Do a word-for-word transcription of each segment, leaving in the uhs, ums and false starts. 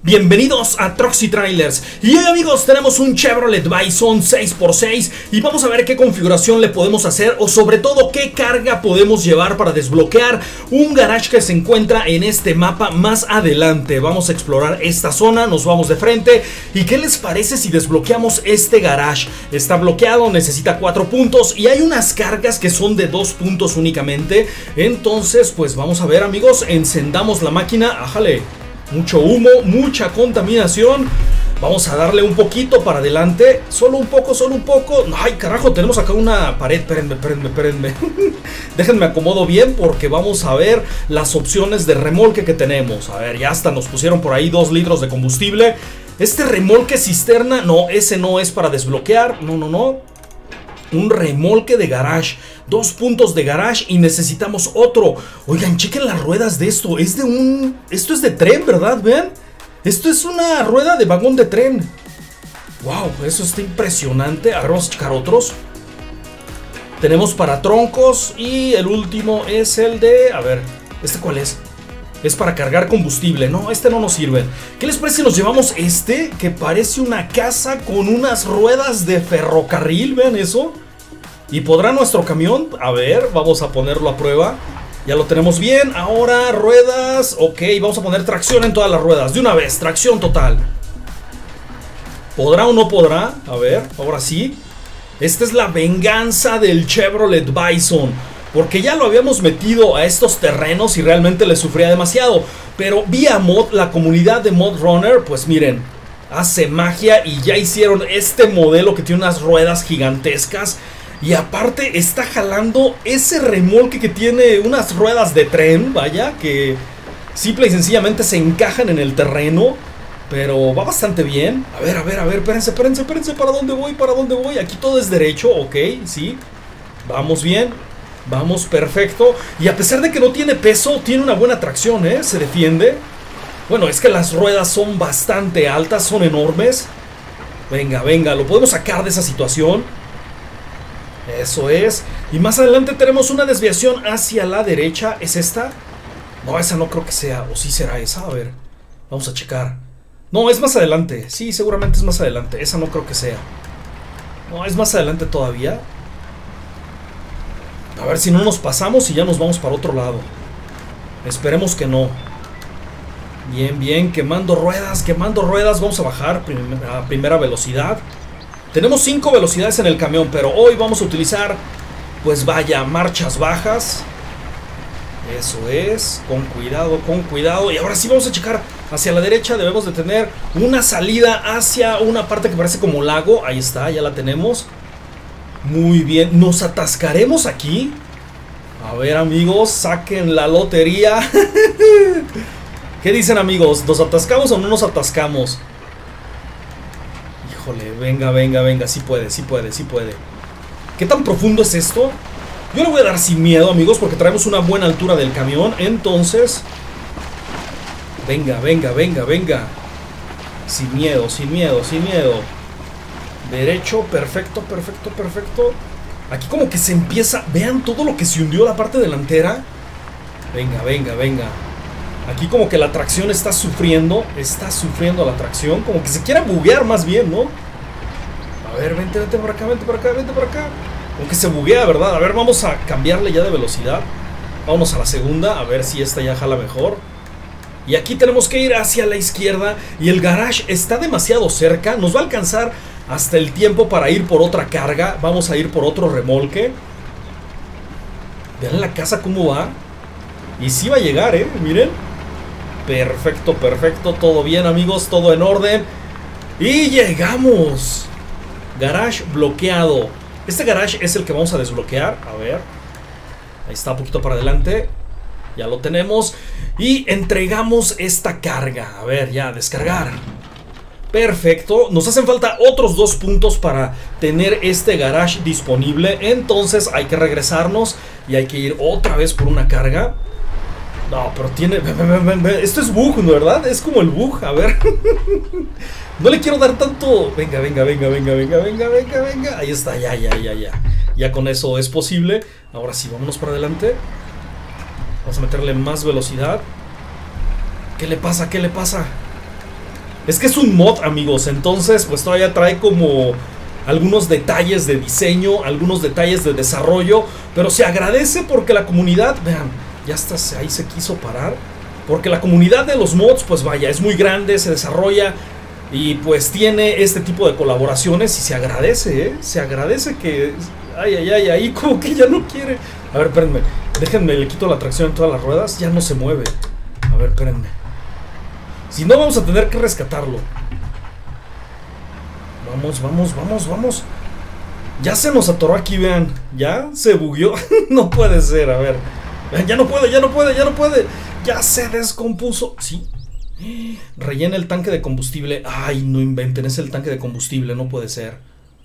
Bienvenidos a Troxy Trailers. Y hoy, amigos, tenemos un Chevrolet Bison seis por seis y vamos a ver qué configuración le podemos hacer, o sobre todo qué carga podemos llevar para desbloquear un garage que se encuentra en este mapa más adelante. Vamos a explorar esta zona, nos vamos de frente. ¿Y qué les parece si desbloqueamos este garage? Está bloqueado, necesita cuatro puntos y hay unas cargas que son de dos puntos únicamente. Entonces, pues vamos a ver, amigos, encendamos la máquina. Ájale. Mucho humo, mucha contaminación. Vamos a darle un poquito para adelante. Solo un poco, solo un poco. Ay, carajo, tenemos acá una pared. Espérenme, espérenme, espérenme. Déjenme acomodo bien porque vamos a ver las opciones de remolque que tenemos. A ver, ya hasta nos pusieron por ahí dos litros de combustible. Este remolque cisterna, no, ese no es para desbloquear. No, no, no. Un remolque de garage. Dos puntos de garage y necesitamos otro. Oigan, chequen las ruedas de esto. Es de un... Esto es de tren, ¿verdad? Vean. Esto es una rueda de vagón de tren. Wow, eso está impresionante. A ver, vamos a checar otros. Tenemos para troncos. Y el último es el de... A ver, ¿este cuál es? Es para cargar combustible. No, este no nos sirve. ¿Qué les parece si nos llevamos este? Que parece una casa con unas ruedas de ferrocarril. Vean eso. ¿Y podrá nuestro camión? A ver, vamos a ponerlo a prueba. Ya lo tenemos bien. Ahora ruedas. Ok, vamos a poner tracción en todas las ruedas. De una vez, tracción total. ¿Podrá o no podrá? A ver, ahora sí. Esta es la venganza del Chevrolet Bison. Porque ya lo habíamos metido a estos terrenos y realmente le sufría demasiado. Pero vía mod, la comunidad de Mod Runner, pues miren, hace magia y ya hicieron este modelo que tiene unas ruedas gigantescas. Y aparte está jalando ese remolque que tiene unas ruedas de tren, vaya, que simple y sencillamente se encajan en el terreno. Pero va bastante bien. A ver, a ver, a ver, espérense, espérense, espérense, ¿para dónde voy? ¿Para dónde voy? Aquí todo es derecho, ok, sí. Vamos bien, vamos perfecto. Y a pesar de que no tiene peso, tiene una buena tracción, ¿eh? Se defiende. Bueno, es que las ruedas son bastante altas, son enormes. Venga, venga, lo podemos sacar de esa situación. Eso es. Y más adelante tenemos una desviación hacia la derecha. ¿Es esta? No, esa no creo que sea. ¿O sí será esa? A ver, vamos a checar. No, es más adelante. Sí, seguramente es más adelante. Esa no creo que sea. No, es más adelante todavía. A ver si no nos pasamos y ya nos vamos para otro lado. Esperemos que no. Bien, bien, quemando ruedas, quemando ruedas. Vamos a bajar a primera velocidad. Tenemos cinco velocidades en el camión, pero hoy vamos a utilizar, pues vaya, marchas bajas. Eso es, con cuidado, con cuidado. Y ahora sí vamos a checar hacia la derecha. Debemos de tener una salida hacia una parte que parece como lago. Ahí está, ya la tenemos. Muy bien, ¿nos atascaremos aquí? A ver, amigos, saquen la lotería. ¿Qué dicen, amigos? ¿Nos atascamos o no nos atascamos? Híjole, venga, venga, venga, sí puede, sí puede, sí puede. ¿Qué tan profundo es esto? Yo le voy a dar sin miedo, amigos, porque traemos una buena altura del camión. Entonces, venga, venga, venga, venga. Sin miedo, sin miedo, sin miedo. Derecho, perfecto, perfecto, perfecto. Aquí como que se empieza, vean todo lo que se hundió la parte delantera. Venga, venga, venga. Aquí como que la tracción está sufriendo. Está sufriendo la tracción. Como que se quiere buguear más bien, ¿no? A ver, vente, vente por acá, vente por acá, vente por acá. Como que se buguea, ¿verdad? A ver, vamos a cambiarle ya de velocidad. Vámonos a la segunda, a ver si esta ya jala mejor. Y aquí tenemos que ir hacia la izquierda. Y el garage está demasiado cerca. Nos va a alcanzar hasta el tiempo para ir por otra carga. Vamos a ir por otro remolque. Vean la casa cómo va. Y sí va a llegar, ¿eh? Miren. Perfecto, perfecto, todo bien, amigos, todo en orden. Y llegamos. Garage bloqueado. Este garage es el que vamos a desbloquear. A ver. Ahí está, un poquito para adelante. Ya lo tenemos. Y entregamos esta carga. A ver, ya, descargar. Perfecto, nos hacen falta otros dos puntos para tener este garage disponible. Entonces hay que regresarnos y hay que ir otra vez por una carga. No, pero tiene... Esto es bug, ¿no? ¿Verdad? Es como el bug, a ver. No le quiero dar tanto... Venga, venga, venga, venga, venga, venga, venga, venga. Ahí está, ya, ya, ya, ya. Ya con eso es posible. Ahora sí, vámonos para adelante. Vamos a meterle más velocidad. ¿Qué le pasa? ¿Qué le pasa? Es que es un mod, amigos, entonces pues todavía trae como algunos detalles de diseño, algunos detalles de desarrollo, pero se agradece porque la comunidad, vean, ya hasta ahí se quiso parar, porque la comunidad de los mods, pues vaya, es muy grande, se desarrolla y pues tiene este tipo de colaboraciones y se agradece, ¿eh? Se agradece que, ay, ay, ay, ahí como que ya no quiere. A ver, espérenme, déjenme, le quito la tracción en todas las ruedas, ya no se mueve. A ver, espérenme. Si no, vamos a tener que rescatarlo. Vamos, vamos, vamos, vamos. Ya se nos atoró aquí, vean. Ya se bugueó. No puede ser, a ver. Vean, ya no puede, ya no puede, ya no puede. Ya se descompuso. Sí. Rellena el tanque de combustible. Ay, no inventen, es el tanque de combustible, no puede ser.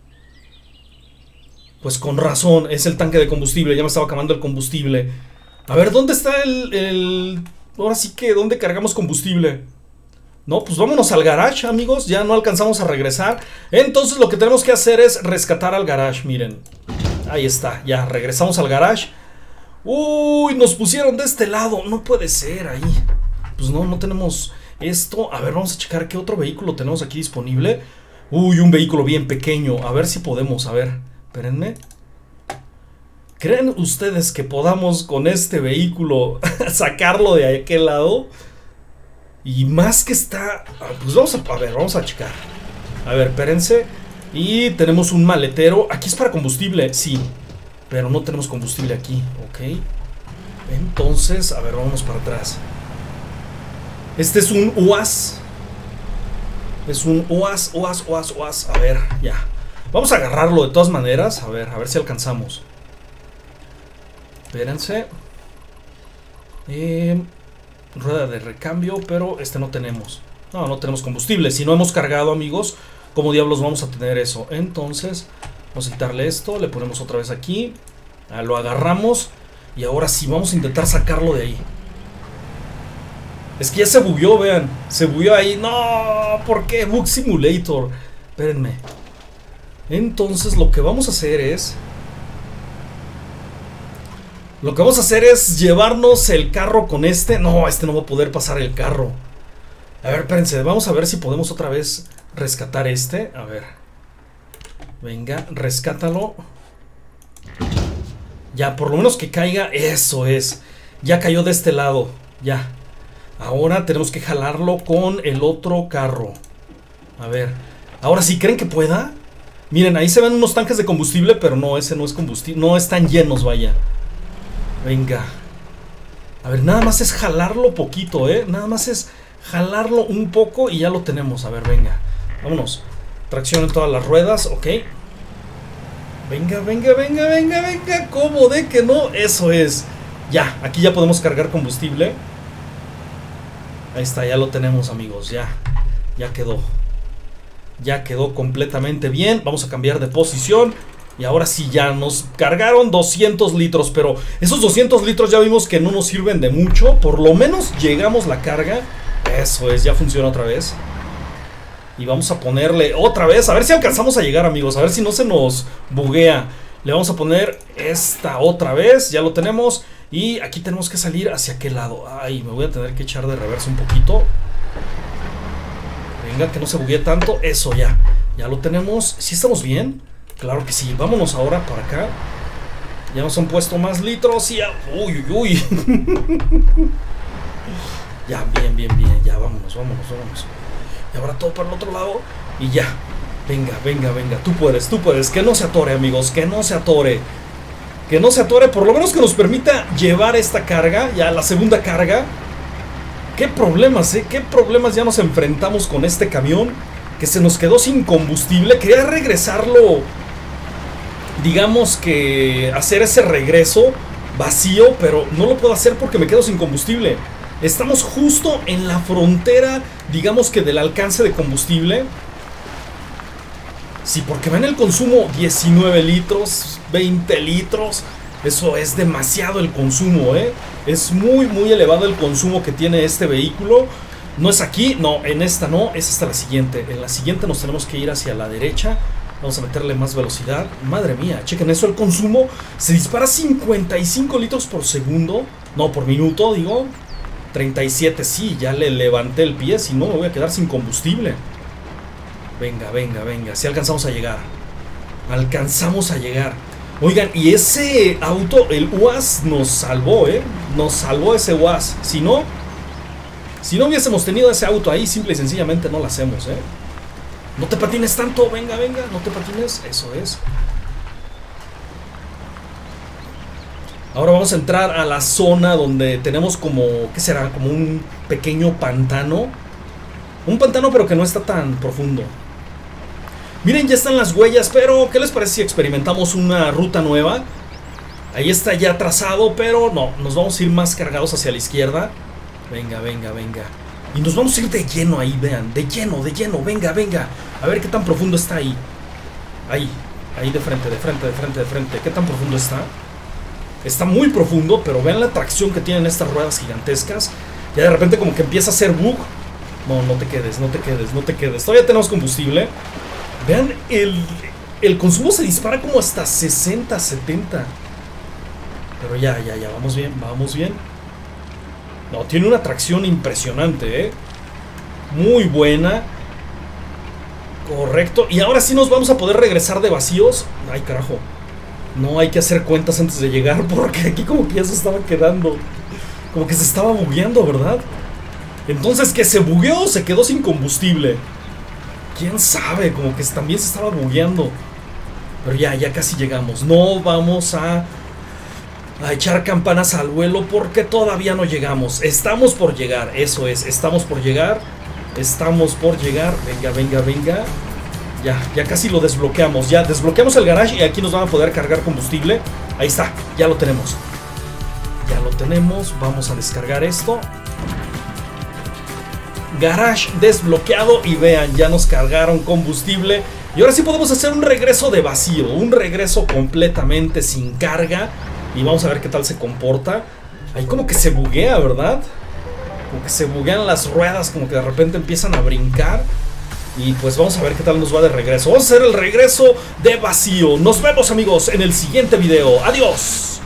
Pues con razón, es el tanque de combustible. Ya me estaba acabando el combustible. A ver, ¿dónde está el... el... Ahora sí que, ¿dónde cargamos combustible? No, pues vámonos al garage, amigos. Ya no alcanzamos a regresar. Entonces lo que tenemos que hacer es rescatar al garage, miren. Ahí está, ya regresamos al garage. Uy, nos pusieron de este lado. No puede ser ahí. Pues no, no tenemos esto. A ver, vamos a checar qué otro vehículo tenemos aquí disponible. Uy, un vehículo bien pequeño. A ver si podemos, a ver, espérenme. ¿Creen ustedes que podamos con este vehículo sacarlo de aquel lado? Y más que está... Pues vamos a, a ver, vamos a checar. A ver, espérense. Y tenemos un maletero. Aquí es para combustible, sí. Pero no tenemos combustible aquí, ok. Entonces, a ver, vamos para atrás. Este es un U A S. Es un U A S, U A S, U A S, U A S. A ver, ya. Vamos a agarrarlo de todas maneras. A ver, a ver si alcanzamos. Espérense. Eh... Rueda de recambio, pero este no tenemos. No, no tenemos combustible. Si no hemos cargado, amigos, ¿cómo diablos vamos a tener eso? Entonces, vamos a quitarle esto. Le ponemos otra vez aquí. Ah, lo agarramos. Y ahora sí, vamos a intentar sacarlo de ahí. Es que ya se bugueó, vean. Se bugueó ahí. No, ¿por qué? Bug Simulator. Espérenme. Entonces, lo que vamos a hacer es... Lo que vamos a hacer es llevarnos el carro con este. No, este no va a poder pasar el carro. A ver, espérense, vamos a ver si podemos otra vez rescatar este. A ver. Venga, rescátalo. Ya, por lo menos que caiga. Eso es. Ya cayó de este lado. Ya. Ahora tenemos que jalarlo con el otro carro. A ver. Ahora sí, ¿creen que pueda? Miren, ahí se ven unos tanques de combustible, pero no, ese no es combustible. No están llenos, vaya. Venga. A ver, nada más es jalarlo poquito, ¿eh? Nada más es jalarlo un poco y ya lo tenemos. A ver, venga. Vámonos. Tracción en todas las ruedas, ok. Venga, venga, venga, venga, venga. ¿Cómo de que no? Eso es. Ya, aquí ya podemos cargar combustible. Ahí está, ya lo tenemos, amigos. Ya, ya quedó. Ya quedó completamente bien. Vamos a cambiar de posición. Y ahora sí ya nos cargaron doscientos litros, pero esos doscientos litros ya vimos que no nos sirven de mucho. Por lo menos llegamos la carga. Eso es, ya funciona otra vez. Y vamos a ponerle otra vez, a ver si alcanzamos a llegar, amigos. A ver si no se nos buguea. Le vamos a poner esta otra vez, ya lo tenemos. Y aquí tenemos que salir hacia aquel lado. Ay, me voy a tener que echar de reversa un poquito. Venga, que no se buguee tanto. Eso ya, ya lo tenemos. ¿Sí estamos bien? Claro que sí, vámonos ahora para acá. Ya nos han puesto más litros y ya... Uy, uy, uy. Ya, bien, bien, bien. Ya, vámonos, vámonos, vámonos. Y ahora todo para el otro lado. Y ya. Venga, venga, venga. Tú puedes, tú puedes. Que no se atore, amigos. Que no se atore. Que no se atore. Por lo menos que nos permita llevar esta carga. Ya, la segunda carga. Qué problemas, ¿eh? Qué problemas ya nos enfrentamos con este camión. Que se nos quedó sin combustible. Quería regresarlo... Digamos que hacer ese regreso vacío, pero no lo puedo hacer porque me quedo sin combustible. Estamos justo en la frontera, digamos que del alcance de combustible. Sí, porque ven el consumo, diecinueve litros, veinte litros. Eso es demasiado el consumo, ¿eh? Es muy, muy elevado el consumo que tiene este vehículo. No es aquí, no, en esta no, es hasta la siguiente. En la siguiente nos tenemos que ir hacia la derecha. Vamos a meterle más velocidad. Madre mía, chequen eso, el consumo se dispara cincuenta y cinco litros por segundo. No, por minuto, digo. treinta y siete, sí, ya le levanté el pie, si no me voy a quedar sin combustible. Venga, venga, venga, si alcanzamos a llegar. Alcanzamos a llegar. Oigan, y ese auto, el U A S nos salvó, ¿eh? Nos salvó ese U A S. Si no, si no hubiésemos tenido ese auto ahí, simple y sencillamente no lo hacemos, ¿eh? No te patines tanto, venga, venga, no te patines, eso es. Ahora vamos a entrar a la zona donde tenemos como, ¿qué será? Como un pequeño pantano. Un pantano pero que no está tan profundo. Miren, ya están las huellas, pero ¿qué les parece si experimentamos una ruta nueva? Ahí está ya trazado, pero no, nos vamos a ir más cargados hacia la izquierda. Venga, venga, venga. Y nos vamos a ir de lleno ahí, vean, de lleno, de lleno, venga, venga. A ver qué tan profundo está ahí. Ahí, ahí de frente, de frente, de frente, de frente. ¿Qué tan profundo está? Está muy profundo, pero vean la tracción que tienen estas ruedas gigantescas. Ya de repente como que empieza a hacer bug. No, no te quedes, no te quedes, no te quedes. Todavía tenemos combustible. Vean, el, el consumo se dispara como hasta sesenta, setenta. Pero ya, ya, ya, vamos bien, vamos bien. No, tiene una tracción impresionante, ¿eh? Muy buena. Correcto. Y ahora sí nos vamos a poder regresar de vacíos. Ay, carajo. No hay que hacer cuentas antes de llegar, porque aquí como que ya se estaba quedando. Como que se estaba bugueando, ¿verdad? Entonces, ¿que se bugueó o se quedó sin combustible? ¿Quién sabe? Como que también se estaba bugueando. Pero ya, ya casi llegamos. No vamos a, a echar campanas al vuelo porque todavía no llegamos. Estamos por llegar, eso es. Estamos por llegar. Estamos por llegar. Venga, venga, venga. Ya, ya casi lo desbloqueamos. Ya desbloqueamos el garage y aquí nos van a poder cargar combustible. Ahí está, ya lo tenemos. Ya lo tenemos. Vamos a descargar esto. Garage desbloqueado y vean, ya nos cargaron combustible. Y ahora sí podemos hacer un regreso de vacío. Un regreso completamente sin carga. Y vamos a ver qué tal se comporta. Ahí como que se buguea, ¿verdad? Como que se buguean las ruedas. Como que de repente empiezan a brincar. Y pues vamos a ver qué tal nos va de regreso. Vamos a hacer el regreso de vacío. Nos vemos, amigos, en el siguiente video. Adiós.